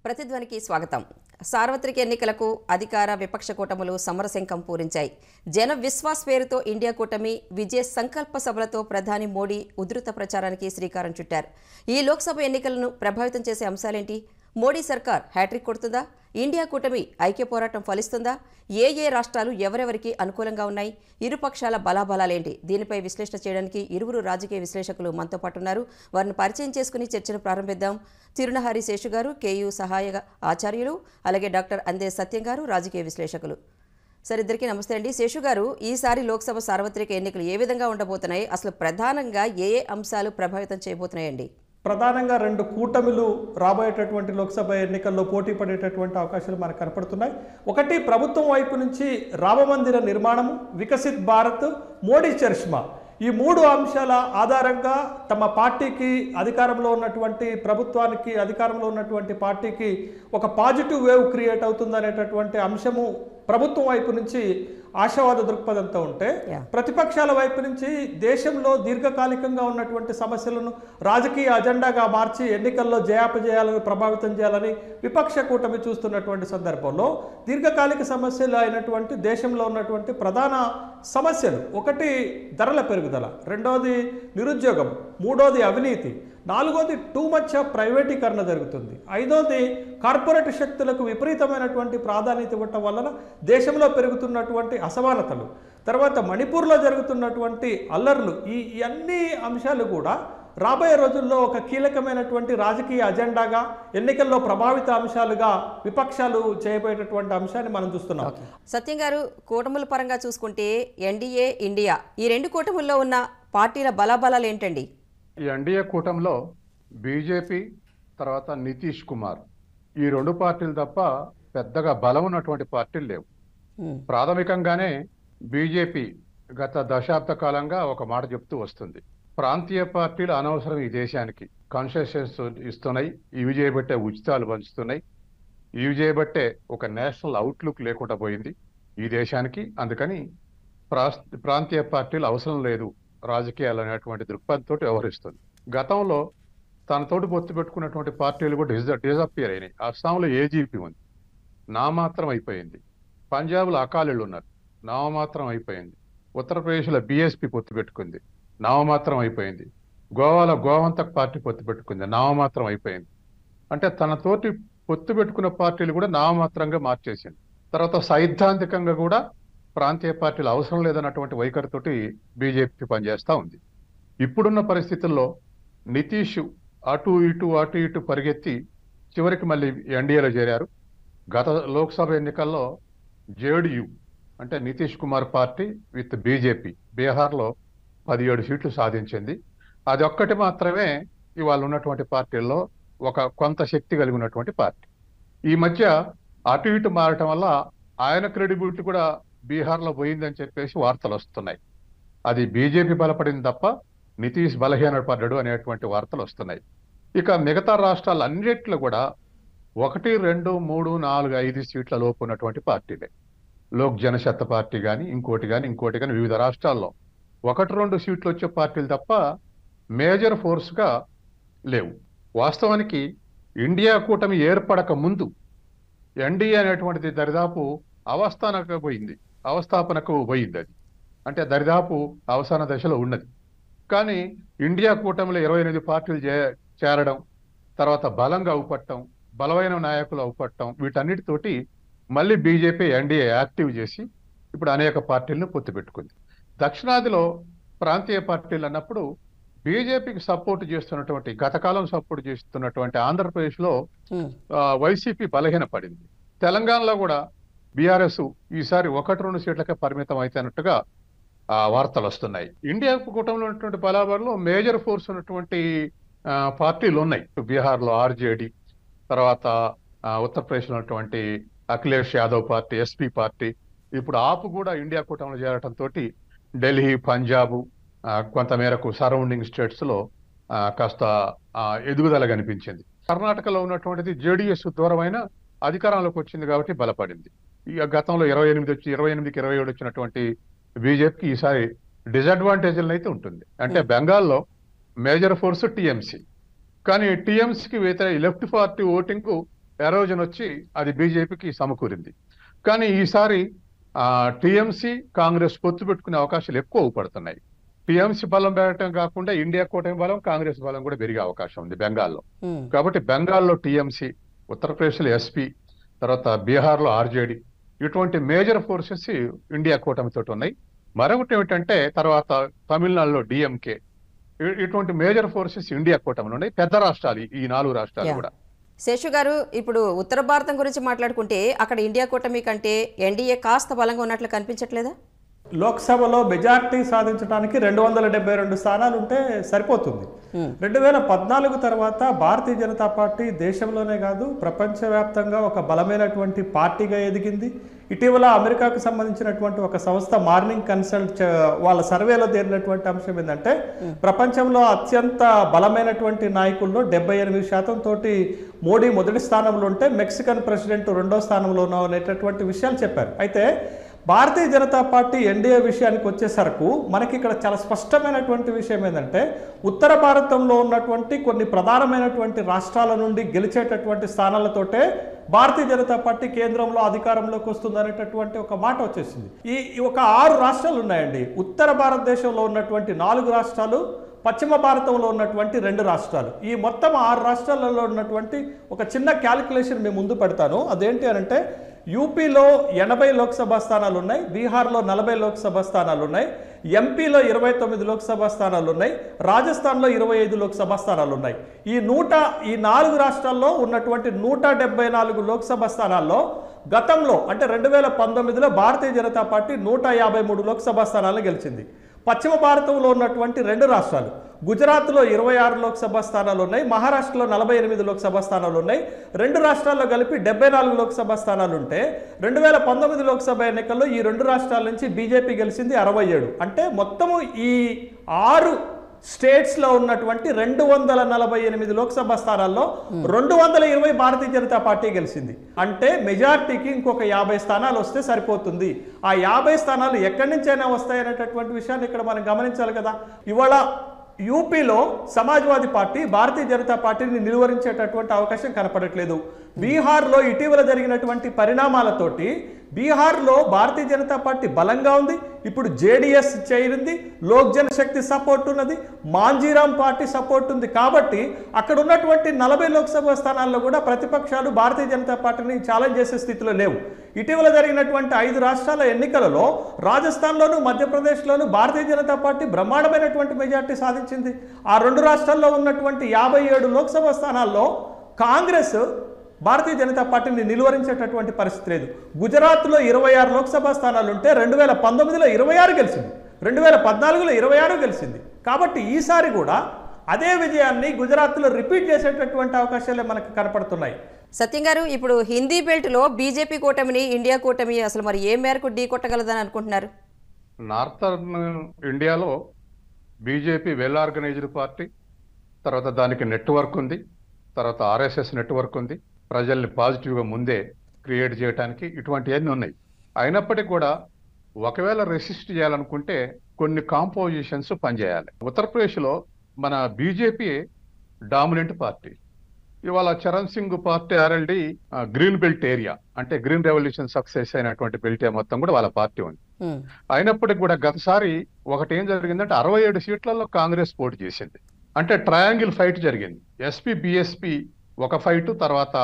ప్రతిధ్వనికి స్వాగతం. సార్వత్రిక ఎన్నికలకు అధికార విపక్ష కూటములు సమరశంఖం పూరించాయి. జన విశ్వాస్ పేరుతో ఇండియా కూటమి విజయ సంకల్ప సభలతో ప్రధాని మోడీ ఉధృత ప్రచారానికి శ్రీకారం చుట్టారు. ఈ లోక్సభ ఎన్నికలను ప్రభావితం చేసే అంశాలేంటి? మోడీ సర్కార్ హ్యాట్రిక్ కొడుతుందా? ఇండియా కూటమి ఐక్య పోరాటం ఫలిస్తుందా? ఏ రాష్ట్రాలు ఎవరెవరికి అనుకూలంగా ఉన్నాయి? ఇరుపక్షాల బలాబలాలేంటి? దీనిపై విశ్లేషణ చేయడానికి ఇరువురు రాజకీయ విశ్లేషకులు మనతో పాటు ఉన్నారు. వారిని పరిచయం చేసుకుని చర్చను ప్రారంభిద్దాం. తిరునహరి శేషు గారు, కేయూ సహాయ ఆచార్యులు, అలాగే డాక్టర్ అందే సత్యం గారు, రాజకీయ విశ్లేషకులు. సార్, ఇద్దరికీ నమస్తే అండి. శేషు గారు, ఈసారి లోక్సభ సార్వత్రిక ఎన్నికలు ఏ విధంగా ఉండబోతున్నాయి? అసలు ప్రధానంగా ఏ అంశాలు ప్రభావితం చేయబోతున్నాయండి? ప్రధానంగా రెండు కూటమిలు రాబోయేటటువంటి లోక్సభ ఎన్నికల్లో పోటీ పడేటటువంటి అవకాశాలు మనకు కనపడుతున్నాయి. ఒకటి, ప్రభుత్వం వైపు నుంచి రామమందిర నిర్మాణము, వికసిత్ భారత్, మోడీ చరిష్మా, ఈ మూడు అంశాల ఆధారంగా తమ పార్టీకి, అధికారంలో ఉన్నటువంటి ప్రభుత్వానికి, అధికారంలో ఉన్నటువంటి పార్టీకి ఒక పాజిటివ్ వేవ్ క్రియేట్ అవుతుందనేటటువంటి అంశము ప్రభుత్వం వైపు నుంచి ఆశావాద దృక్పథంతో ఉంటే, ప్రతిపక్షాల వైపు నుంచి దేశంలో దీర్ఘకాలికంగా ఉన్నటువంటి సమస్యలను రాజకీయ అజెండాగా మార్చి ఎన్నికల్లో జయాపజయాలను ప్రభావితం చేయాలని విపక్ష కూటమి చూస్తున్నటువంటి సందర్భంలో దీర్ఘకాలిక సమస్యలు అయినటువంటి దేశంలో ఉన్నటువంటి ప్రధాన సమస్యలు, ఒకటి ధరల పెరుగుదల, రెండోది నిరుద్యోగం, మూడోది అవినీతి, నాలుగోది టూ మచ్ ప్రైవేటీకరణ జరుగుతుంది, ఐదోది కార్పొరేట్ శక్తులకు విపరీతమైనటువంటి ప్రాధాన్యత ఇవ్వటం వలన దేశంలో పెరుగుతున్నటువంటి అసమానతలు, తర్వాత మణిపూర్లో జరుగుతున్నటువంటి అల్లర్లు, ఈ అన్ని అంశాలు కూడా రాబోయే రోజుల్లో ఒక కీలకమైనటువంటి రాజకీయ అజెండాగా, ఎన్నికల్లో ప్రభావిత అంశాలుగా విపక్షాలు చేయబోయేటటువంటి అంశాన్ని మనం చూస్తున్నాం. సత్యం గారు, కూటముల పరంగా చూసుకుంటే ఎన్డీఏ, ఇండియా, ఈ రెండు కూటముల్లో ఉన్న పార్టీల బలాబలాలు ఏంటండి? ఈ ఎన్డీఏ కూటమిలో బీజేపీ, తర్వాత నితీష్ కుమార్, ఈ రెండు పార్టీలు తప్ప పెద్దగా బలం ఉన్నటువంటి పార్టీలు లేవు. ప్రాథమికంగానే బీజేపీ గత దశాబ్ద కాలంగా ఒక మాట చెప్తూ వస్తుంది, ప్రాంతీయ పార్టీలు అనవసరం ఈ దేశానికి, కన్సెషన్స్ ఇస్తున్నాయి, ఇవి చేయబట్టే ఉచితాలు పంచుతున్నాయి, ఇవి చేయబట్టే ఒక నేషనల్ అవుట్లుక్ లేకుండా పోయింది ఈ దేశానికి, అందుకని ప్రాంతీయ పార్టీలు అవసరం లేదు రాజకీయాలు అనేటువంటి దృక్పథంతో వ్యవహరిస్తుంది. గతంలో తనతోటి పొత్తు పెట్టుకున్నటువంటి పార్టీలు కూడా డిజపియర్ అయినాయి. అస్సాంలో ఏజీపీ ఉంది, నామాత్రం అయిపోయింది. పంజాబ్లో అకాలీలు ఉన్నారు, నామమాత్రం అయిపోయింది. ఉత్తరప్రదేశ్లో బీఎస్పీ పొత్తు పెట్టుకుంది, నామమాత్రం అయిపోయింది. గోవాలో గోవంతక్ పార్టీ పొత్తు పెట్టుకుంది, నామమాత్రం అయిపోయింది. అంటే తనతోటి పొత్తు పెట్టుకున్న పార్టీలు కూడా నామమాత్రంగా మార్చేసింది. తర్వాత సైద్ధాంతికంగా కూడా ప్రాంతీయ పార్టీలు అవసరం లేదన్నటువంటి వైఖరితోటి బీజేపీ పనిచేస్తూ ఉంది. ఇప్పుడున్న పరిస్థితుల్లో నితీష్ అటు ఇటు పరిగెత్తి చివరికి మళ్ళీ ఎన్డీఏలో చేరారు. గత లోక్సభ ఎన్నికల్లో జేడీయూ అంటే Nitish Kumar party with BJP బీహార్లో 17 సీట్లు సాధించింది. అది ఒక్కటి మాత్రమే ఇవాళ ఉన్నటువంటి పార్టీల్లో ఒక కొంత శక్తి కలిగి ఉన్నటువంటి పార్టీ. ఈ మధ్య అటు ఇటు మారటం వల్ల ఆయన క్రెడిబిలిటీ కూడా బీహార్లో పోయిందని చెప్పేసి వార్తలు వస్తున్నాయి. అది బీజేపీ బలపడింది తప్ప నితీష్ బలహీనపడ్డాడు అనేటువంటి వార్తలు వస్తున్నాయి. ఇక మిగతా రాష్ట్రాలన్నిట్లో కూడా 1, 2, 3, 4, 5 సీట్ల లోపు ఉన్నటువంటి పార్టీలే. లోక్ జనశక్తి పార్టీ కానీ ఇంకోటి కానీ వివిధ రాష్ట్రాల్లో 1-2 సీట్లు వచ్చే పార్టీలు తప్ప మేజర్ ఫోర్స్గా లేవు. వాస్తవానికి ఇండియా కూటమి ఏర్పడక ముందు ఎన్డీఏ అనేటువంటిది దరిదాపు అవస్థాపనకు పోయింది. అది అంటే దరిదాపు అవసాన దశలో ఉన్నది. కానీ ఇండియా కూటమిలో 28 పార్టీలు చేరడం, తర్వాత బలంగా అవుపట్టడం, బలమైన నాయకులు అవుపట్టడం, వీటన్నిటితోటి మళ్ళీ బీజేపీ ఎన్డీఏ యాక్టివ్ చేసి ఇప్పుడు అనేక పార్టీలను పొత్తు పెట్టుకుంది. దక్షిణాదిలో ప్రాంతీయ పార్టీలు అన్నప్పుడు బీజేపీకి సపోర్ట్ చేస్తున్నటువంటి, గతకాలం సపోర్ట్ చేస్తున్నటువంటి ఆంధ్రప్రదేశ్లో వైసీపీ బలహీన పడింది. తెలంగాణలో కూడా బీఆర్ఎస్ ఈసారి 1-2 సీట్లకే పరిమితం అయితేనట్టుగా వార్తలు వస్తున్నాయి. ఇండియా కూటమిలో ఉన్నటువంటి బలాబలంలో మేజర్ ఫోర్స్ ఉన్నటువంటి పార్టీలు ఉన్నాయి. బీహార్లో ఆర్జేడీ, తర్వాత ఉత్తరప్రదేశ్లో ఉన్నటువంటి Akhilesh Yadav party, SP party, ఇప్పుడు ఆపు కూడా ఇండియా కూటమిలో చేరటంతో ఢిల్లీ, పంజాబ్, కొంతమేరకు సరౌండింగ్ స్టేట్స్లో కాస్త ఎదుగుదల కనిపించింది. కర్ణాటకలో ఉన్నటువంటిది జేడీఎస్ దూరమైన అధికారంలోకి వచ్చింది కాబట్టి బలపడింది. ఇక గతంలో 28కి 27 వచ్చినటువంటి బీజేపీకి ఈసారి డిసడ్వాంటేజ్లను అయితే ఉంటుంది. అంటే బెంగాల్లో మేజర్ ఫోర్స్ టీఎంసీ, కానీ టీఎంసీకి లెఫ్ట్ పార్టీ ఓటింగ్ ఎరోజన్ వచ్చి అది బీజేపీకి సమకూరింది. కానీ ఈసారి టీఎంసీ కాంగ్రెస్ పొత్తు పెట్టుకునే అవకాశాలు ఎక్కువ పడుతున్నాయి. టీఎంసీ బలం పెరగటం కాకుండా ఇండియా కూటమి బలం, కాంగ్రెస్ బలం కూడా పెరిగే అవకాశం ఉంది బెంగాల్లో. కాబట్టి బెంగాల్లో టీఎంసీ, ఉత్తరప్రదేశ్లో ఎస్పీ, తర్వాత బీహార్లో ఆర్జేడీ, ఇటువంటి మేజర్ ఫోర్సెస్ ఇండియా కూటమితో ఉన్నాయి. మరొకటి ఏమిటంటే తర్వాత తమిళనాడులో డిఎంకే, ఇటువంటి మేజర్ ఫోర్సెస్ ఇండియా కూటమిలో ఉన్నాయి. పెద్ద రాష్ట్రాలు ఈ 4 రాష్ట్రాలు కూడా. శేషు గారు, ఇప్పుడు ఉత్తర భారతం గురించి మాట్లాడుకుంటే అక్కడ ఇండియా కూటమి కంటే ఎన్డీఏ కాస్త బలంగా ఉన్నట్లు కనిపించట్లేదా? లోక్సభలో మెజార్టీ సాధించడానికి 272 స్థానాలు ఉంటే సరిపోతుంది. 2014 తర్వాత భారతీయ జనతా పార్టీ దేశంలోనే కాదు ప్రపంచవ్యాప్తంగా ఒక బలమైనటువంటి పార్టీగా ఎదిగింది. ఇటీవల అమెరికాకు సంబంధించినటువంటి ఒక సంస్థ మార్నింగ్ కన్సల్ట్ వాళ్ళ సర్వేలో తేలినటువంటి అంశం ఏంటంటే ప్రపంచంలో అత్యంత బలమైనటువంటి నాయకుల్లో 78% తోటి మోడీ మొదటి స్థానంలో ఉంటే మెక్సికన్ ప్రెసిడెంట్ 2వ స్థానంలో అనేటటువంటి విషయాలు చెప్పారు. అయితే భారతీయ జనతా పార్టీ ఎన్డీఏ విషయానికి వచ్చేసరికి మనకి ఇక్కడ చాలా స్పష్టమైనటువంటి విషయం ఏంటంటే ఉత్తర భారతంలో ఉన్నటువంటి కొన్ని ప్రధానమైనటువంటి రాష్ట్రాల నుండి గెలిచేటటువంటి స్థానాలతోటే భారతీయ జనతా పార్టీ కేంద్రంలో అధికారంలోకి వస్తుంది అనేటటువంటి ఒక మాట వచ్చేసింది. ఈ ఒక 6 రాష్ట్రాలు ఉన్నాయండి. ఉత్తర భారతదేశంలో ఉన్నటువంటి 4 రాష్ట్రాలు, పశ్చిమ భారతంలో ఉన్నటువంటి 2 రాష్ట్రాలు, ఈ మొత్తం 6 రాష్ట్రాలలో ఉన్నటువంటి ఒక చిన్న క్యాలిక్యులేషన్ మేము ముందు పెడతాను. అదేంటి అనంటే యూపీలో 80 లోక్సభ స్థానాలు ఉన్నాయి, బీహార్లో 40 లోక్సభ స్థానాలు ఉన్నాయి, ఎంపీలో 29 లోక్సభ స్థానాలు ఉన్నాయి, రాజస్థాన్లో 25 లోక్సభ స్థానాలు ఉన్నాయి. ఈ 4 రాష్ట్రాల్లో ఉన్నటువంటి 174 లోక్సభ స్థానాల్లో గతంలో అంటే 2019లో భారతీయ జనతా పార్టీ 153 లోక్సభ స్థానాలను గెలిచింది. పశ్చిమ భారతంలో ఉన్నటువంటి 2 రాష్ట్రాలు, గుజరాత్లో 26 లోక్సభ స్థానాలు ఉన్నాయి, మహారాష్ట్రలో 48 లోక్సభ స్థానాలు ఉన్నాయి. 2 రాష్ట్రాల్లో కలిపి 74 లోక్సభ స్థానాలు ఉంటే 2019 లోక్సభ ఎన్నికల్లో ఈ 2 రాష్ట్రాల నుంచి బీజేపీ గెలిచింది 67. అంటే మొత్తము ఈ 6 స్టేట్స్లో ఉన్నటువంటి 248 లోక్సభ స్థానాల్లో 220 భారతీయ జనతా పార్టీ గెలిచింది. అంటే మెజార్టీకి ఇంకొక 50 స్థానాలు వస్తే సరిపోతుంది. ఆ 50 స్థానాలు ఎక్కడి నుంచైనా వస్తాయనేటటువంటి విషయాన్ని ఇక్కడ మనం గమనించాలి కదా. ఇవాళ యూపీలో సమాజ్వాదీ పార్టీ భారతీయ జనతా పార్టీని నిలువరించేటటువంటి అవకాశం కనపడట్లేదు. బీహార్లో ఇటీవల జరిగినటువంటి పరిణామాలతోటి బీహార్లో భారతీయ జనతా పార్టీ బలంగా ఉంది. ఇప్పుడు జేడీఎస్ చేరింది, లోక్ జనశక్తి సపోర్ట్ ఉన్నది, మాంజీరామ్ పార్టీ సపోర్ట్ ఉంది. కాబట్టి అక్కడ ఉన్నటువంటి 40 లోక్సభ స్థానాల్లో కూడా ప్రతిపక్షాలు భారతీయ జనతా పార్టీని ఛాలెంజ్ చేసే స్థితిలో లేవు. ఇటీవల జరిగినటువంటి 5 రాష్ట్రాల ఎన్నికలలో రాజస్థాన్లోను మధ్యప్రదేశ్లోను భారతీయ జనతా పార్టీ బ్రహ్మాండమైనటువంటి మెజార్టీ సాధించింది. ఆ 2 రాష్ట్రాల్లో ఉన్నటువంటి 57 లోక్సభ స్థానాల్లో కాంగ్రెస్ భారతీయ జనతా పార్టీని నిలువరించేటటువంటి పరిస్థితి లేదు. గుజరాత్లో 26 లోక్సభ స్థానాలు ఉంటే 2019లో 26 గెలిచింది, 2014లో 26 గెలిచింది. కాబట్టి ఈసారి కూడా అదే విజయాన్ని గుజరాత్లో రిపీట్ చేసేటటువంటి అవకాశాలే మనకు కనపడుతున్నాయి. సత్యం గారు, ఇప్పుడు హిందీ బెల్ట్లో బీజేపీ కూటమిని ఇండియా కూటమి అసలు మరి ఏ మేరకు ఢీ కొట్టగలదని అనుకుంటున్నారు? నార్థర్న్ ఇండియాలో బీజేపీ వెల్ ఆర్గనైజ్డ్ పార్టీ, తర్వాత దానికి నెట్వర్క్ ఉంది, తర్వాత ఆర్ఎస్ఎస్ నెట్వర్క్ ఉంది, ప్రజల్ని పాజిటివ్గా ముందే క్రియేట్ చేయడానికి ఇటువంటివన్నీ ఉన్నాయి. అయినప్పటికీ కూడా ఒకవేళ రెసిస్ట్ చేయాలనుకుంటే కొన్ని కాంపోజిషన్స్ పనిచేయాలి. ఉత్తరప్రదేశ్లో మన బీజేపీ డామినెంట్ పార్టీ. ఇవాళ Charan Singh party RLD green belt area, అంటే గ్రీన్ రెవల్యూషన్ సక్సెస్ అయినటువంటి బెల్ట్ మొత్తం కూడా వాళ్ళ పార్టీ ఉంది. అయినప్పటికీ కూడా గతసారి ఒకటి ఏం జరిగిందంటే 67 సీట్లలో కాంగ్రెస్ పోటీ చేసింది. అంటే ట్రయాంగిల్ ఫైట్ జరిగింది. ఎస్పీ బిఎస్పీ ఒక ఫైట్, తర్వాత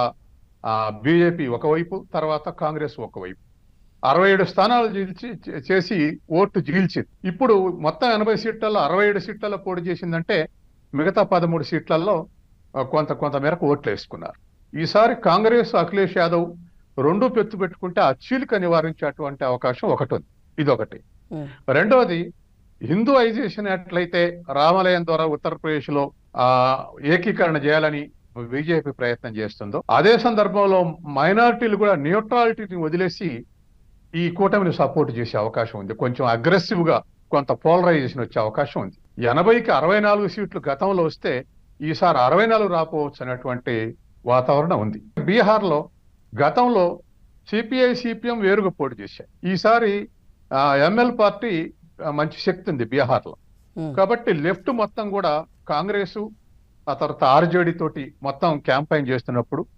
బీజేపీ ఒకవైపు, తర్వాత కాంగ్రెస్ ఒకవైపు 67 స్థానాలు చేసి ఓటు జీల్చింది. ఇప్పుడు మొత్తం 80 సీట్లలో 67 సీట్లలో పోటీ చేసిందంటే మిగతా 13 సీట్లలో కొంత మేరకు ఓట్లు వేసుకున్నారు. ఈసారి కాంగ్రెస్ అఖిలేష్ యాదవ్ 2 పెత్తు పెట్టుకుంటే ఆ చీలిక నివారించేటువంటి అవకాశం ఒకటి ఉంది. ఇదొకటి. రెండవది, హిందూఐజేషన్ ఎట్లయితే రామాలయం ద్వారా ఉత్తరప్రదేశ్ లో ఏకీకరణ చేయాలని బీజేపీ ప్రయత్నం చేస్తుందో, అదే సందర్భంలో మైనారిటీలు కూడా న్యూట్రాలిటీని వదిలేసి ఈ కూటమిని సపోర్ట్ చేసే అవకాశం ఉంది. కొంచెం అగ్రెసివ్ గా కొంత పోలరైజేషన్ వచ్చే అవకాశం ఉంది. 80కి 64 సీట్లు గతంలో వస్తే ఈసారి 64 రాపోవచ్చు అనేటువంటి వాతావరణం ఉంది. బీహార్ లో గతంలో సిపిఐ సిపిఎం వేరుగా పోటీ చేశాయి. ఈసారి ఎంఎల్ పార్టీ మంచి శక్తి ఉంది బీహార్ లో. కాబట్టి లెఫ్ట్ మొత్తం కూడా కాంగ్రెస్, ఆ తర్వాత ఆర్జేడీ తోటి మొత్తం క్యాంపెయిన్ చేస్తున్నప్పుడు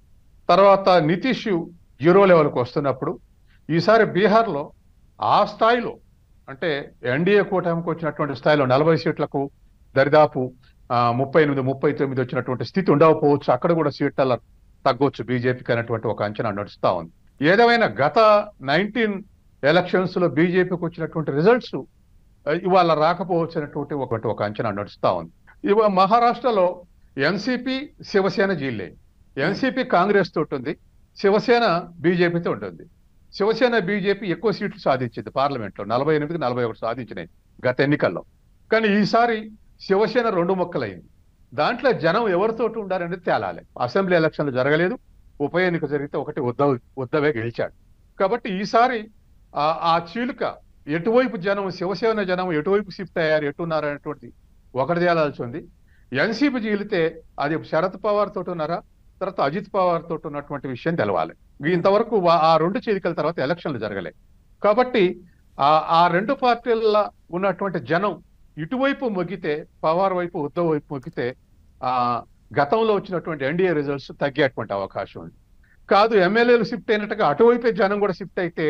తర్వాత నితీష్ 0 లెవెల్కి వస్తున్నప్పుడు ఈసారి బీహార్లో ఆ స్థాయిలో అంటే ఎన్డీఏ కూటమికి వచ్చినటువంటి స్థాయిలో 40 సీట్లకు దరిదాపు 38, 39 వచ్చినటువంటి స్థితి ఉండకపోవచ్చు. అక్కడ కూడా సీట్ల తగ్గొచ్చు బీజేపీకి అనేటువంటి ఒక అంచనా నడుస్తా ఉంది. ఏదేమైనా గత 19 ఎలక్షన్స్ లో బీజేపీకి వచ్చినటువంటి రిజల్ట్స్ ఇవాళ రాకపోవచ్చు అనేటువంటి ఒక అంచనా నడుస్తా ఉంది. ఇవాళ మహారాష్ట్రలో ఎన్సీపీ శివసేన జీల్లే. ఎన్సీపీ కాంగ్రెస్ తోటి ఉంది, శివసేన బీజేపీతో ఉంటుంది. శివసేన బీజేపీ ఎక్కువ సీట్లు సాధించింది పార్లమెంట్లో, 48కి 41 సాధించినాయి గత ఎన్నికల్లో. కానీ ఈసారి శివసేన 2 ముక్కలైంది. దాంట్లో జనం ఎవరితోటి ఉండారనేది తేలాలి. అసెంబ్లీ ఎలక్షన్లు జరగలేదు, ఉప ఎన్నిక జరిగితే ఒకటి ఉద్దవే గెలిచాడు. కాబట్టి ఈసారి ఆ చీలుక ఎటువైపు జనం, శివసేన జనం ఎటువైపు షిఫ్ట్ అయ్యారు, ఎట్టున్నారనేటువంటిది ఒకటి తేలాల్సి ఉంది. ఎన్సీపీ చీలితే అది శరద్ పవార్ తోటి ఉన్నారా, తర్వాత అజిత్ పవార్ తోటి ఉన్నటువంటి విషయం తెలవాలి. ఇంతవరకు ఆ 2 చీలికల తర్వాత ఎలక్షన్లు జరగలే. కాబట్టి ఆ 2 పార్టీల ఉన్నటువంటి జనం ఇటువైపు మొగ్గితే, పవార్ వైపు ఉద్దవ్ వైపు మొగ్గితే గతంలో వచ్చినటువంటి ఎన్డీఏ రిజల్ట్స్ తగ్గేటువంటి అవకాశం ఉంది. కాదు ఎమ్మెల్యేలు షిఫ్ట్ అయినట్టుగా అటువైపే జనం కూడా షిఫ్ట్ అయితే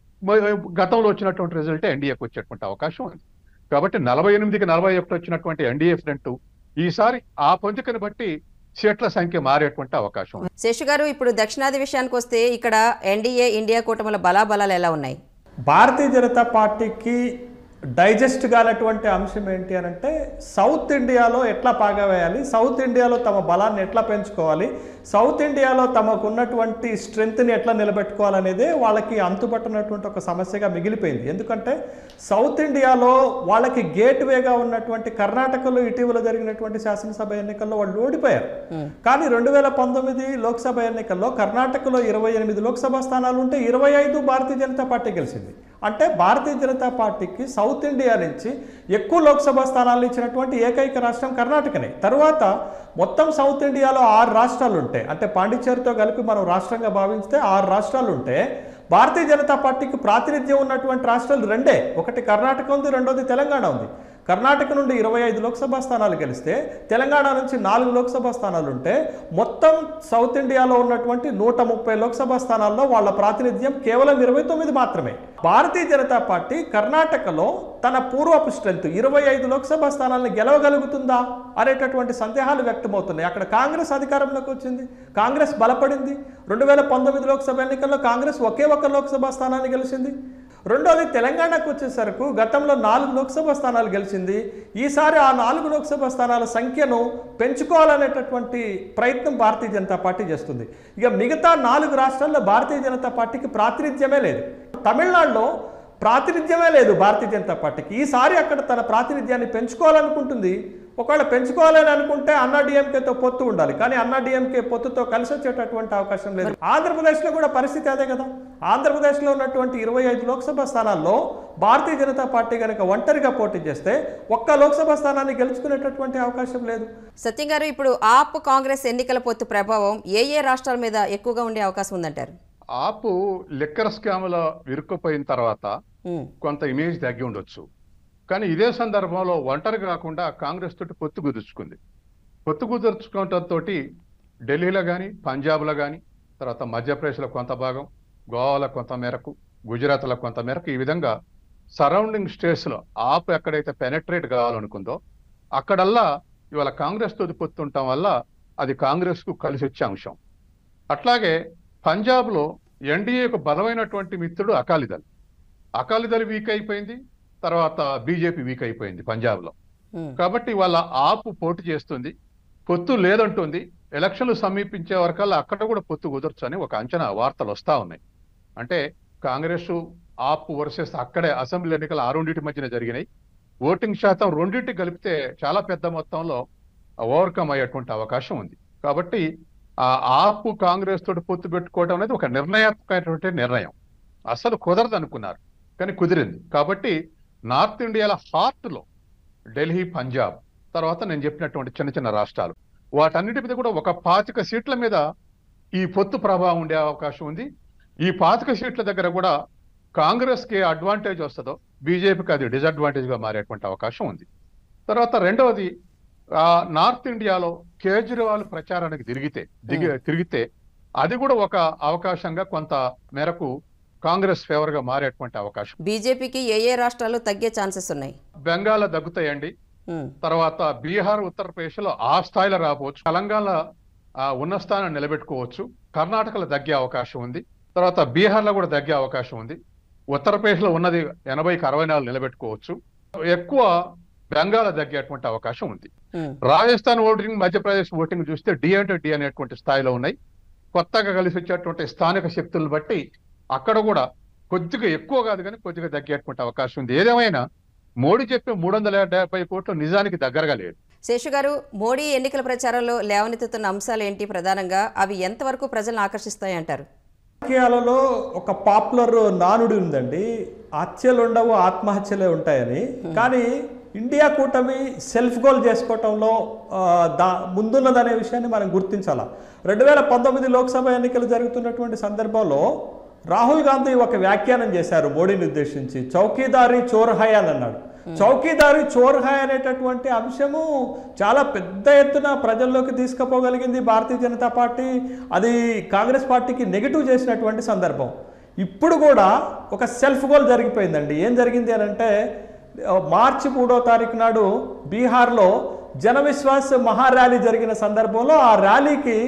గతంలో వచ్చినటువంటి రిజల్ట్ ఎన్డీఏకి వచ్చేటువంటి అవకాశం ఉంది. కాబట్టి 48కి 41 వచ్చినటువంటి ఎన్డీఏ ఫ్రంట్ ఈసారి ఆ పొందికను బట్టి సీట్ల సంఖ్య మారేటువంటి అవకాశం ఉంది. శేషు గారు, ఇప్పుడు దక్షిణాది విషయానికి వస్తే ఇక్కడ ఎన్డీఏ ఇండియా కూటమిల బలాబలాలు ఎలా ఉన్నాయి? భారతీయ జనతా పార్టీకి డైజెస్ట్ కానటువంటి అంశం ఏంటి అని అంటే, సౌత్ ఇండియాలో ఎట్లా పాగా వేయాలి, సౌత్ ఇండియాలో తమ బలాన్ని ఎట్లా పెంచుకోవాలి, సౌత్ ఇండియాలో తమకు ఉన్నటువంటి స్ట్రెంగ్త్ని ఎట్లా నిలబెట్టుకోవాలనేదే వాళ్ళకి అంతుపట్టనటువంటి ఒక సమస్యగా మిగిలిపోయింది. ఎందుకంటే సౌత్ ఇండియాలో వాళ్ళకి గేట్ వేగా ఉన్నటువంటి కర్ణాటకలో ఇటీవల జరిగినటువంటి శాసనసభ ఎన్నికల్లో వాళ్ళు ఓడిపోయారు. కానీ 2019 లోక్సభ ఎన్నికల్లో కర్ణాటకలో 28 లోక్సభ స్థానాలు ఉంటే 25 భారతీయ జనతా పార్టీ గెలిచింది. అంటే భారతీయ జనతా పార్టీకి సౌత్ ఇండియా నుంచి ఎక్కువ లోక్సభ స్థానాలు ఇచ్చినటువంటి ఏకైక రాష్ట్రం కర్ణాటకనే. తర్వాత మొత్తం సౌత్ ఇండియాలో 6 రాష్ట్రాలు ఉంటే, అంటే పాండిచ్చేరితో కలిపి మనం రాష్ట్రంగా భావిస్తే 6 రాష్ట్రాలు ఉంటే, భారతీయ జనతా పార్టీకి ప్రాతినిధ్యం ఉన్నటువంటి రాష్ట్రాలు 2. ఒకటి కర్ణాటక ఉంది, రెండోది తెలంగాణ ఉంది. కర్ణాటక నుండి 25 లోక్సభ స్థానాలు గెలిస్తే, తెలంగాణ నుంచి 4 లోక్సభ స్థానాలు ఉంటే, మొత్తం సౌత్ ఇండియాలో ఉన్నటువంటి 130 లోక్సభ స్థానాల్లో వాళ్ళ ప్రాతినిధ్యం కేవలం 29 మాత్రమే. భారతీయ జనతా పార్టీ కర్ణాటకలో తన పూర్వపు స్ట్రెంత్ 25 లోక్సభ స్థానాలను గెలవగలుగుతుందా అనేటటువంటి సందేహాలు వ్యక్తమవుతున్నాయి. అక్కడ కాంగ్రెస్ అధికారంలోకి వచ్చింది, కాంగ్రెస్ బలపడింది. 2019 లోక్సభ ఎన్నికల్లో కాంగ్రెస్ ఒకే ఒక్క లోక్సభ స్థానాన్ని గెలిచింది. రెండోది తెలంగాణకు వచ్చేసరికి గతంలో 4 లోక్సభ స్థానాలు గెలిచింది. ఈసారి ఆ 4 లోక్సభ స్థానాల సంఖ్యను పెంచుకోవాలనేటటువంటి ప్రయత్నం భారతీయ జనతా పార్టీ చేస్తుంది. ఇక మిగతా 4 రాష్ట్రాల్లో భారతీయ జనతా పార్టీకి ప్రాతినిధ్యమే లేదు. తమిళనాడులో ప్రాతినిధ్యమే లేదు భారతీయ జనతా పార్టీకి. ఈసారి అక్కడ తన ప్రాతినిధ్యాన్ని పెంచుకోవాలనుకుంటుంది. ఒకవేళ పెంచుకోవాలని అనుకుంటే అన్నాడీఎంకేతో పొత్తు ఉండాలి, కానీ అన్నాడీఎంకే పొత్తుతో కలిసి వచ్చేటటువంటి అవకాశం లేదు. ఆంధ్రప్రదేశ్లో కూడా పరిస్థితి అదే కదా. ఆంధ్రప్రదేశ్లో ఉన్నటువంటి 25 లోక్సభ స్థానాల్లో భారతీయ జనతా పార్టీ కనుక ఒంటరిగా పోటీ చేస్తే ఒక్క లోక్సభ స్థానాన్ని గెలుచుకునేటటువంటి అవకాశం లేదు. సత్యం గారు, ఇప్పుడు ఆప్ కాంగ్రెస్ ఎన్నికల పొత్తు ప్రభావం ఏ రాష్ట్రాల మీద ఎక్కువగా ఉండే అవకాశం ఉందంటారు? ఆపు లిక్కర్ స్కామ్లో ఇరుక్కుపోయిన తర్వాత కొంత ఇమేజ్ తగ్గి ఉండొచ్చు. కానీ ఇదే సందర్భంలో ఒంటరి కాకుండా కాంగ్రెస్ తోటి పొత్తు కుదుర్చుకుంది. పొత్తు కుదుర్చుకోవడంతో ఢిల్లీలో కానీ, పంజాబ్లో కానీ, తర్వాత మధ్యప్రదేశ్లో కొంత భాగం, గోవాలో కొంత మేరకు, గుజరాత్లో కొంత మేరకు, ఈ విధంగా సరౌండింగ్ స్టేట్స్లో ఆప్ ఎక్కడైతే పెనట్రేట్ కావాలనుకుందో అక్కడల్లా ఇవాళ కాంగ్రెస్ తోటి పొత్తు ఉండటం వల్ల అది కాంగ్రెస్కు కలిసి వచ్చే అంశం. అట్లాగే పంజాబ్లో ఎన్డీఏకు బలమైనటువంటి మిత్రుడు అకాలీదళ్. అకాలీదళ్ వీక్ అయిపోయింది, తర్వాత బీజేపీ వీక్ అయిపోయింది పంజాబ్లో. కాబట్టి వాళ్ళ ఆపు పోటీ చేస్తుంది, పొత్తు లేదంటుంది. ఎలక్షన్లు సమీపించే వరకల్లా అక్కడ కూడా పొత్తు కుదరచ్చు అని ఒక అంచనా వార్తలు వస్తా ఉన్నాయి. అంటే కాంగ్రెస్ ఆపు వర్సెస్ అక్కడే అసెంబ్లీ ఎన్నికలు 6 మధ్యన జరిగినాయి. ఓటింగ్ శాతం 2 కలిపితే చాలా పెద్ద మొత్తంలో ఓవర్కమ్ అయ్యేటువంటి అవకాశం ఉంది. కాబట్టి ఆ ఆపు కాంగ్రెస్ తోటి పొత్తు పెట్టుకోవడం అనేది ఒక నిర్ణయాత్మకమైనటువంటి నిర్ణయం. అసలు కుదరదు అనుకున్నారు, కానీ కుదిరింది. కాబట్టి నార్త్ ఇండియాల హార్ట్లో ఢిల్లీ, పంజాబ్, తర్వాత నేను చెప్పినటువంటి చిన్న చిన్న రాష్ట్రాలు, వాటన్నిటి మీద కూడా ఒక 25 సీట్ల మీద ఈ పొత్తు ప్రభావం ఉండే అవకాశం ఉంది. ఈ 25 సీట్ల దగ్గర కూడా కాంగ్రెస్కి అడ్వాంటేజ్ వస్తుందో బీజేపీకి అది డిసడ్వాంటేజ్గా మారేటువంటి అవకాశం ఉంది. తర్వాత రెండవది, నార్త్ ఇండియాలో కేజ్రీవాల్ ప్రచారానికి తిరిగితే అది కూడా ఒక అవకాశంగా కొంత మేరకు కాంగ్రెస్ ఫేవర్ గా మారేటువంటి అవకాశం. బీజేపీకి ఏ రాష్ట్రాలు తగ్గే ఛాన్సెస్ ఉన్నాయి? బెంగాల్ తగ్గుతాయండి, తర్వాత బీహార్, ఉత్తరప్రదేశ్ లో ఆ స్థాయిలో రావచ్చు, తెలంగాణ ఉన్న స్థానం నిలబెట్టుకోవచ్చు, కర్ణాటకలో తగ్గే అవకాశం ఉంది, తర్వాత బీహార్ లో కూడా తగ్గే అవకాశం ఉంది, ఉత్తరప్రదేశ్ లో ఉన్నది 80కి 64 నిలబెట్టుకోవచ్చు, ఎక్కువ బెంగాల్ తగ్గేటువంటి అవకాశం ఉంది. రాజస్థాన్ ఓటింగ్, మధ్యప్రదేశ్ ఓటింగ్ చూస్తే డి అంటే డి అనేటువంటి స్థాయిలో ఉన్నాయి. కొత్తగా కలిసి వచ్చేటువంటి స్థానిక శక్తులను బట్టి అక్కడ కూడా కొద్దిగా ఎక్కువ కాదు కానీ కొద్దిగా తగ్గేటువంటి అవకాశం ఉంది. ఏదేమైనా మోడీ చెప్పే 370 కోట్లు నిజానికి దగ్గరగా లేదు. శేషు గారు, మోడీ ఎన్నికల ప్రచారంలో లేవనెత్తుతున్న అంశాలు ఏంటి ప్రధానంగా? అవి ఎంతవరకు ప్రజలను ఆకర్షిస్తాయి అంటారు? రాజకీయాలలో ఒక పాపులర్ నానుడి ఉందండి, హత్యలు ఉండవు ఆత్మహత్యలే ఉంటాయని. కానీ ఇండియా కూటమి సెల్ఫ్ గోల్ చేసుకోవటంలో ముందున్నదనే విషయాన్ని మనం గుర్తించాలా. 2019 లోక్సభ ఎన్నికలు జరుగుతున్నటువంటి సందర్భంలో రాహుల్ గాంధీ ఒక వ్యాఖ్యానం చేశారు మోడీని ఉద్దేశించి, చౌకీదారీ చోర్ హై అని అన్నాడు. చౌకీదారీ చోర్ హై అనేటటువంటి అంశము చాలా పెద్ద ఎత్తున ప్రజల్లోకి తీసుకుపోగలిగింది భారతీయ జనతా పార్టీ. అది కాంగ్రెస్ పార్టీకి నెగిటివ్ చేసినటువంటి సందర్భం. ఇప్పుడు కూడా ఒక సెల్ఫ్ గోల్ జరిగిపోయిందండి. ఏం జరిగింది అని అంటే, మార్చి 3వ తారీఖు నాడు బీహార్లో జన విశ్వాస్ మహార్యాలీ జరిగిన సందర్భంలో ఆ ర్యాలీకి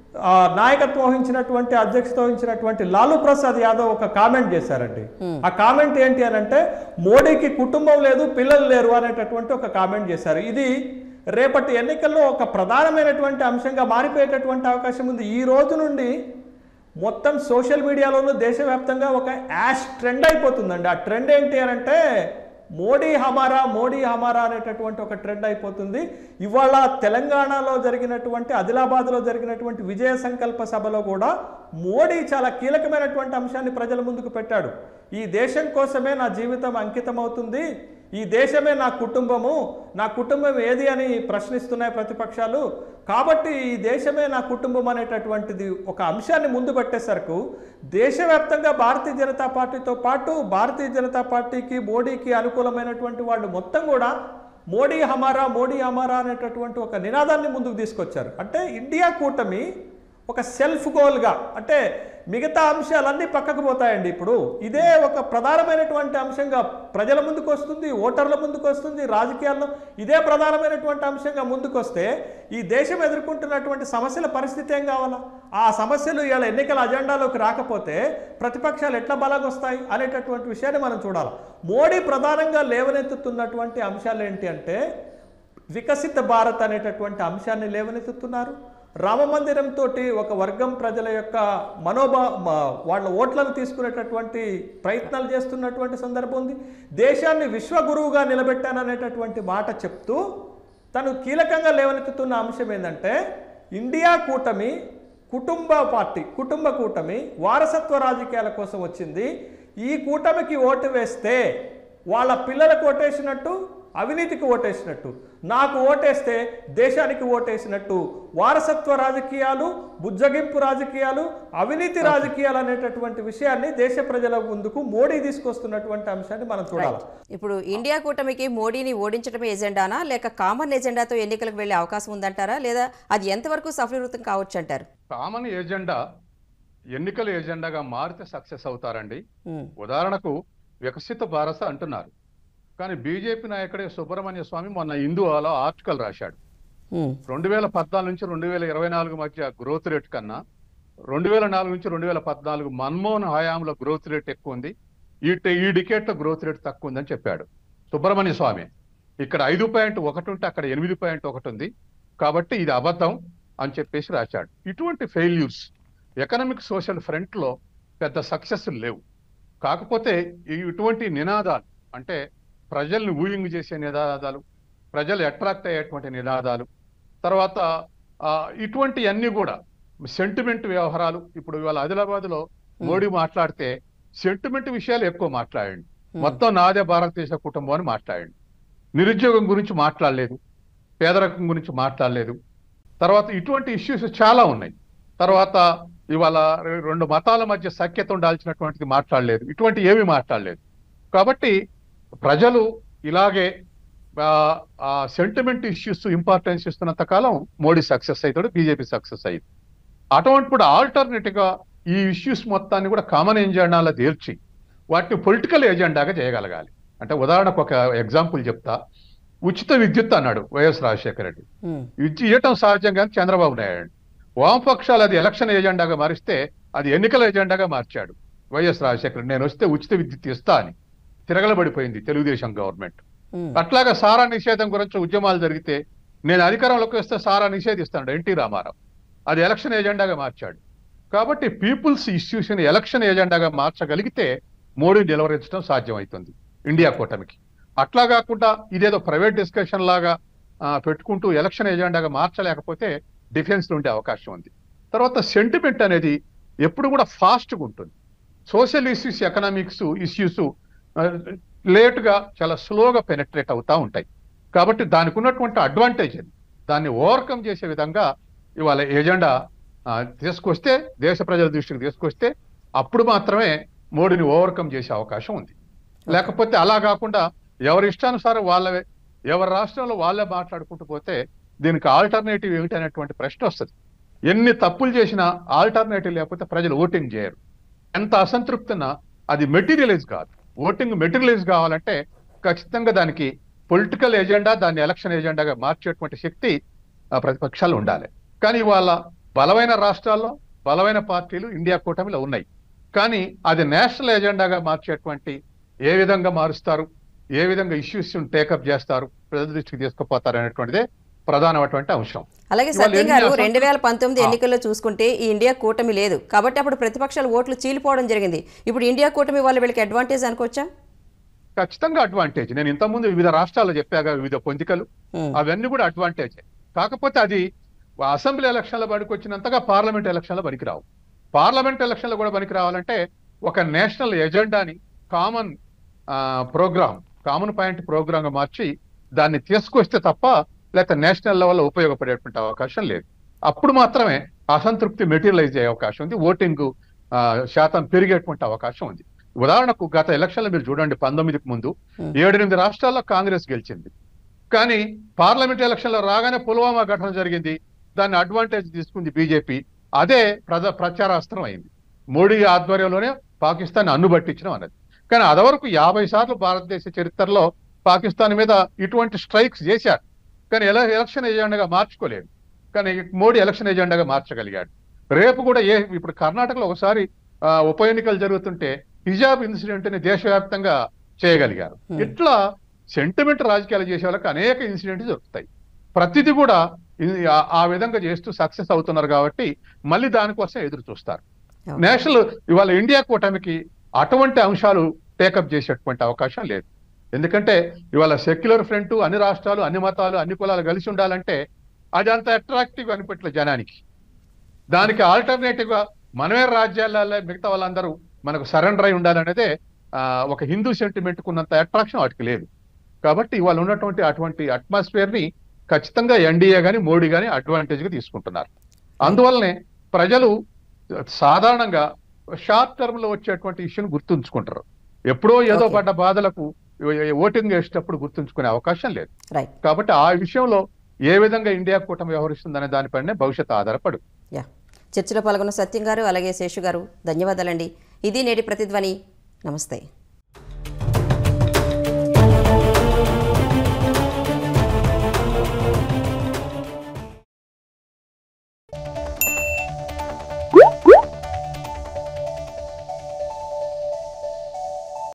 నాయకత్వం వహించినటువంటి, అధ్యక్షత వహించినటువంటి లాలూ ప్రసాద్ యాదవ్ ఒక కామెంట్ చేశారండి. ఆ కామెంట్ ఏంటి అని అంటే, మోడీకి కుటుంబం లేదు, పిల్లలు లేరు అనేటటువంటి ఒక కామెంట్ చేశారు. ఇది రేపటి ఎన్నికల్లో ఒక ప్రధానమైనటువంటి అంశంగా మారిపోయేటటువంటి అవకాశం ఉంది. ఈ రోజు నుండి మొత్తం సోషల్ మీడియాలోనూ దేశవ్యాప్తంగా ఒక యాష్ ట్రెండ్ అయిపోతుందండి. ఆ ట్రెండ్ ఏంటి అని అంటే, మోడీ హమారా, మోడీ హమారా అనేటటువంటి ఒక ట్రెండ్ అయిపోతుంది. ఇవాళ తెలంగాణలో జరిగినటువంటి, ఆదిలాబాద్లో జరిగినటువంటి విజయ సంకల్ప సభలో కూడా మోడీ చాలా కీలకమైనటువంటి అంశాన్ని ప్రజల ముందుకు పెట్టాడు. ఈ దేశం కోసమే నా జీవితం అంకితం అవుతుంది, ఈ దేశమే నా కుటుంబము, నా కుటుంబం ఏది అని ప్రశ్నిస్తున్నాయి ప్రతిపక్షాలు. కాబట్టి ఈ దేశమే నా కుటుంబం అనేటటువంటిది ఒక అంశాన్ని ముందు పెట్టేసరికి దేశవ్యాప్తంగా భారతీయ జనతా పార్టీతో పాటు భారతీయ జనతా పార్టీకి, మోడీకి అనుకూలమైనటువంటి వాళ్ళు మొత్తం కూడా మోడీ హమారా, మోడీ హమారా అనేటటువంటి ఒక నినాదాన్ని ముందుకు తీసుకొచ్చారు. అంటే ఇండియా కూటమి ఒక సెల్ఫ్ గోల్గా, అంటే మిగతా అంశాలన్నీ పక్కకు పోతాయండి. ఇప్పుడు ఇదే ఒక ప్రధానమైనటువంటి అంశంగా ప్రజల ముందుకు వస్తుంది, ఓటర్ల ముందుకు వస్తుంది, రాజకీయాల్లో ఇదే ప్రధానమైనటువంటి అంశంగా ముందుకు వస్తే ఈ దేశం ఎదుర్కొంటున్నటువంటి సమస్యల పరిస్థితి ఏం కావాలా? ఆ సమస్యలు ఇవాళ ఎన్నికల అజెండాలోకి రాకపోతే ప్రతిపక్షాలు ఎట్లా బలంగొస్తాయి అనేటటువంటి విషయాన్ని మనం చూడాలి. మోడీ ప్రధానంగా లేవనెత్తుతున్నటువంటి అంశాలు ఏంటి అంటే, వికసిత భారత్ అనేటటువంటి అంశాన్ని లేవనెత్తుతున్నారు. రామ మందిరంతో ఒక వర్గం ప్రజల యొక్క వాళ్ళ ఓట్లను తీసుకునేటటువంటి ప్రయత్నాలు చేస్తున్నటువంటి సందర్భం ఉంది. దేశాన్ని విశ్వగురువుగా నిలబెట్టాననేటటువంటి మాట చెప్తూ తను కీలకంగా లేవనెత్తుతున్న అంశం ఏంటంటే, ఇండియా కూటమి కుటుంబ కూటమి వారసత్వ రాజకీయాల కోసం వచ్చింది. ఈ కూటమికి ఓటు వేస్తే వాళ్ళ పిల్లలకు ఓటేసినట్టు, అవినీతికి ఓటేసినట్టు, నాకు ఓటేస్తే దేశానికి ఓటేసినట్టు, వారసత్వ రాజకీయాలు, బుజ్జగింపు రాజకీయాలు, అవినీతి రాజకీయాలు అనేటటువంటి విషయాన్ని దేశ ప్రజల ముందుకు మోడీ తీసుకొస్తున్నటువంటి అంశాన్ని మనం చూడాలి. ఇప్పుడు ఇండియా కూటమికి మోడీని ఓడించడమే ఎజెండానా, లేక కామన్ ఎజెండాతో ఎన్నికలకు వెళ్లే అవకాశం ఉందంటారా, లేదా అది ఎంతవరకు సఫలీకృతం కావచ్చు అంటారు? కామన్ ఎజెండా ఎన్నికల ఎజెండాగా మారితే సక్సెస్ అవుతారండి. ఉదాహరణకు వికసిత భారత్ అంటున్నారు, కానీ బీజేపీ నాయకుడే సుబ్రహ్మణ్య స్వామి మొన్న హిందూలో ఆర్టికల్ రాశాడు. 2014 నుంచి 2024 మధ్య గ్రోత్ రేట్ కన్నా 2004 నుంచి 2014 మన్మోహన్ హయాంలో గ్రోత్ రేట్ ఎక్కువ ఉంది, ఈ డికేట్లో గ్రోత్ రేట్ తక్కువ ఉందని చెప్పాడు సుబ్రహ్మణ్య స్వామి. ఇక్కడ 5.1 ఉంటే అక్కడ 8.1 ఉంది, కాబట్టి ఇది అబద్ధం అని చెప్పేసి రాశాడు. ఇటువంటి ఫెయిల్యూర్స్ ఎకనామిక్ సోషల్ ఫ్రంట్ లో పెద్ద సక్సెస్ లేవు. కాకపోతే ఇటువంటి నినాదాలు, అంటే ప్రజల్ని ఊయింగ్ చేసే నినాదాలు, ప్రజలు అట్రాక్ట్ అయ్యేటువంటి నినాదాలు, తర్వాత ఇటువంటి అన్ని కూడా సెంటిమెంట్ వ్యవహారాలు. ఇప్పుడు ఇవాళ ఆదిలాబాద్లో మోడీ మాట్లాడితే సెంటిమెంట్ విషయాలు ఎక్కువ మాట్లాడండి, మొత్తం నాదే భారతదేశ కుటుంబం అని మాట్లాడండి. నిరుద్యోగం గురించి మాట్లాడలేదు, పేదరికం గురించి మాట్లాడలేదు. తర్వాత ఇటువంటి ఇష్యూస్ చాలా ఉన్నాయి. తర్వాత ఇవాళ 2 మతాల మధ్య సఖ్యత ఉండాల్సినటువంటిది మాట్లాడలేదు, ఇటువంటి ఏమీ మాట్లాడలేదు. కాబట్టి ప్రజలు ఇలాగే సెంటిమెంట్ ఇష్యూస్ ఇంపార్టెన్స్ ఇస్తున్నంత కాలం మోడీ సక్సెస్ అవుతాడు, బీజేపీ సక్సెస్ అయ్యింది. అటువంటిప్పుడు ఆల్టర్నేటివ్గా ఈ ఇష్యూస్ మొత్తాన్ని కూడా కామన్ ఎజెండాలో తేల్చి వాటిని పొలిటికల్ ఎజెండాగా చేయగలగాలి. అంటే ఉదాహరణకు ఒక ఎగ్జాంపుల్ చెప్తా. ఉచిత విద్యుత్ అన్నాడు వైఎస్ రాజశేఖర రెడ్డి. ఇవ్వటం సహజంగా చంద్రబాబు నాయుడు. వామపక్షాలు అది ఎలక్షన్ ఎజెండాగా మారిస్తే అది ఎన్నికల ఎజెండాగా మార్చాడు వైఎస్ రాజశేఖర రెడ్డి. నేను వస్తే ఉచిత విద్యుత్ ఇస్తా అని తిరగలబడిపోయింది తెలుగుదేశం గవర్నమెంట్. అట్లాగా సారా నిషేధం గురించి ఉద్యమాలు జరిగితే నేను అధికారంలోకి వస్తే సారా నిషేధిస్తాడు ఎన్టీ రామారావు. అది ఎలక్షన్ ఎజెండాగా మార్చాడు. కాబట్టి పీపుల్స్ ఇష్యూస్ ని ఎలక్షన్ ఎజెండాగా మార్చగలిగితే మోడీ నిలవరించడం సాధ్యమవుతుంది ఇండియా కూటమికి. అట్లా కాకుండా ఇదేదో ప్రైవేట్ డిస్కషన్ లాగా పెట్టుకుంటూ ఎలక్షన్ ఎజెండాగా మార్చలేకపోతే డిఫెన్స్ ఉండే అవకాశం ఉంది. తర్వాత సెంటిమెంట్ అనేది ఎప్పుడు కూడా ఫాస్ట్గా ఉంటుంది. సోషల్ ఇష్యూస్, ఎకనామిక్స్ ఇష్యూస్ లేటుగా చాలా స్లోగా పెనట్రేట్ అవుతూ ఉంటాయి. కాబట్టి దానికి ఉన్నటువంటి అడ్వాంటేజ్ అది. దాన్ని ఓవర్కమ్ చేసే విధంగా ఇవాళ ఎజెండా తీసుకొస్తే, దేశ ప్రజల దృష్టికి తీసుకొస్తే అప్పుడు మాత్రమే మోడీని ఓవర్కమ్ చేసే అవకాశం ఉంది. లేకపోతే అలా కాకుండా ఎవరి ఇష్టానుసారం వాళ్ళవే, ఎవరి రాష్ట్రంలో వాళ్ళే మాట్లాడుకుంటూ పోతే దీనికి ఆల్టర్నేటివ్ ఏమిటి అనేటువంటి ప్రశ్న వస్తుంది. ఎన్ని తప్పులు చేసినా ఆల్టర్నేటివ్ లేకపోతే ప్రజలు ఓటింగ్ చేయరు. ఎంత అసంతృప్తినా అది మెటీరియలైజ్ కాదు. ఓటింగ్ మెటీరియలైజ్ కావాలంటే ఖచ్చితంగా దానికి పొలిటికల్ ఎజెండా, దాన్ని ఎలక్షన్ ఎజెండాగా మార్చేటువంటి శక్తి ప్రతిపక్షాలు ఉండాలి. కానీ ఇవాళ బలమైన రాష్ట్రాల్లో బలమైన పార్టీలు ఇండియా కూటమిలో ఉన్నాయి. కానీ అది నేషనల్ ఎజెండాగా మార్చేటువంటి ఏ విధంగా మారుస్తారు, ఏ విధంగా ఇష్యూస్ టేకప్ చేస్తారు, ప్రజల దృష్టికి తీసుకుపోతారు అనేటువంటిదే ప్రధానమైనటువంటి అంశం. అలాగే సత్యం గారు, 2019 ఎన్నికల్లో చూసుకుంటే ఈ ఇండియా కూటమి లేదు కాబట్టి అప్పుడు ప్రతిపక్షాలు ఓట్లు చీలిపోవడం జరిగింది. ఇప్పుడు ఇండియా కూటమి వాళ్ళు వీళ్ళకి అడ్వాంటేజ్ అనుకోవచ్చా? ఖచ్చితంగా అడ్వాంటేజ్. నేను ఇంతకుముందు వివిధ రాష్ట్రాల్లో చెప్పాగా, వివిధ పొందికలు అవన్నీ కూడా అడ్వాంటేజే. కాకపోతే అది అసెంబ్లీ ఎలక్షన్ల బడికి వచ్చినంతగా పార్లమెంట్ ఎలక్షన్లో పనికిరావు. పార్లమెంట్ ఎలక్షన్లో కూడా పనికి రావాలంటే ఒక నేషనల్ ఎజెండాని కామన్ ప్రోగ్రామ్, కామన్ పాయింట్ ప్రోగ్రామ్గా మార్చి దాన్ని తీసుకొస్తే తప్ప లేకపోతే నేషనల్ లెవెల్లో ఉపయోగపడేటువంటి అవకాశం లేదు. అప్పుడు మాత్రమే అసంతృప్తి మెటీరియలైజ్ అయ్యే అవకాశం ఉంది, ఓటింగ్ శాతం పెరిగేటువంటి అవకాశం ఉంది. ఉదాహరణకు గత ఎలక్షన్లు మీరు చూడండి, 19కి ముందు 7-8 రాష్ట్రాల్లో కాంగ్రెస్ గెలిచింది. కానీ పార్లమెంట్ ఎలక్షన్లో రాగానే పుల్వామా ఘటన జరిగింది, దాన్ని అడ్వాంటేజ్ తీసుకుంది బీజేపీ. అదే ప్రచారాస్త్రం అయింది. మోడీ ఆధ్వర్యంలోనే పాకిస్తాన్ అన్నుబట్టించడం అన్నది. కానీ అదవరకు 50 సార్లు భారతదేశ చరిత్రలో పాకిస్తాన్ మీద ఇటువంటి స్ట్రైక్స్ చేశారు. కానీ ఎలక్షన్ ఎజెండాగా మార్చుకోలేదు. కానీ మోడీ ఎలక్షన్ ఎజెండాగా మార్చగలిగాడు. రేపు కూడా ఇప్పుడు కర్ణాటకలో ఒకసారి ఉప ఎన్నికలు జరుగుతుంటే హిజాబ్ ఇన్సిడెంట్ ని దేశవ్యాప్తంగా చేయగలిగారు. ఇట్లా సెంటిమెంట్ రాజకీయాలు చేసే వాళ్ళకి అనేక ఇన్సిడెంట్స్ దొరుకుతాయి. ప్రతిదీ కూడా ఆ విధంగా చేస్తూ సక్సెస్ అవుతున్నారు కాబట్టి మళ్ళీ దానికోసం ఎదురు చూస్తారు. నేషనల్ ఇవాళ ఇండియా కూటమికి అటువంటి అంశాలు టేకప్ చేసేటువంటి అవకాశం లేదు. ఎందుకంటే ఇవాళ సెక్యులర్ ఫ్రంట్, అన్ని రాష్ట్రాలు, అన్ని మతాలు, అన్ని కులాలు కలిసి ఉండాలంటే అది అంత అట్రాక్టివ్ అనిపెట్ల జనానికి. దానికి ఆల్టర్నేటివ్ గా మనమే రాజ్యాలలో మిగతా వాళ్ళందరూ మనకు సరెండర్ అయి ఉండాలనేదే ఒక హిందూ సెంటిమెంట్ కున్నంత అట్రాక్షన్ వాటికి లేదు. కాబట్టి ఇవాళ ఉన్నటువంటి అటువంటి అట్మాస్ఫియర్ ని ఖచ్చితంగా ఎన్డీఏ కానీ మోడీ కానీ అడ్వాంటేజ్ గా తీసుకుంటున్నారు. అందువల్లనే ప్రజలు సాధారణంగా షార్ట్ టర్మ్ లో వచ్చేటువంటి ఇష్యూని గుర్తుంచుకుంటారు. ఎప్పుడో ఏదో పడ్డ బాధలకు ఓటింగ్ వేసేటప్పుడు గుర్తుంచుకునే అవకాశం లేదు. కాబట్టి ఆ విషయంలో ఏ విధంగా ఇండియా కూటమి వ్యవహరిస్తుందనే దానిపైనే భవిష్యత్తు ఆధారపడు. చర్చలో పాల్గొన్న సత్యం గారు, అలాగే శేషు గారు ధన్యవాదాలండి. ఇది నేటి ప్రతిధ్వని. నమస్తే.